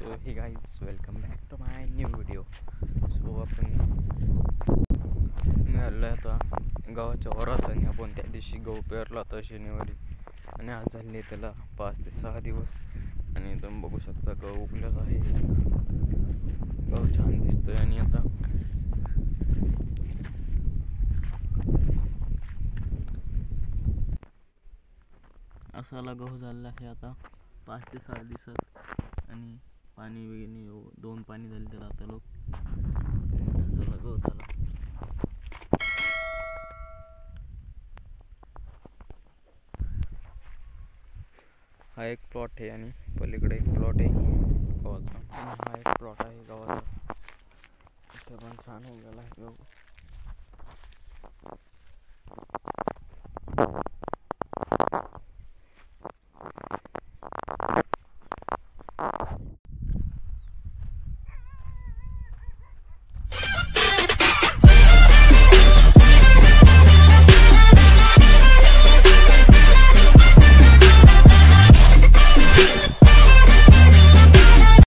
So hey guys welcome back to my new video. So आपण आलो आता गावाच्या वरात आणि आपण त्या दिवशी गहू पेरला होता शनिवारी आणि आज झाले त्याला 5 ते 6 दिवस आणि तुम्ही बघू शकता गहू उगलेला आहे. गहू छान दिसतोय आणि आता असाला गहू झालेला आहे आता 5 ते 6 दिवसात आणि पाणी वगैरे 2 पाणी झाले त्याला आता लोक असाला गहू झाला. हा एक प्लॉट आहे आणि पलीकडे एक प्लॉट आहे गव्हाचा आणि हा एक प्लॉट आहे गव्हाचा. इथे पण छान उगलेला आहे गहू.